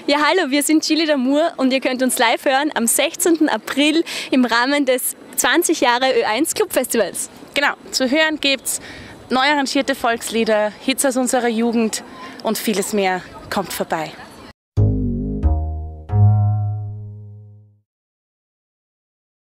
Ja, hallo, wir sind Chili d'Amour und ihr könnt uns live hören am 16. April im Rahmen des 20 Jahre Ö1 Clubfestivals. Genau, zu hören gibt's neu arrangierte Volkslieder, Hits aus unserer Jugend und vieles mehr. Kommt vorbei.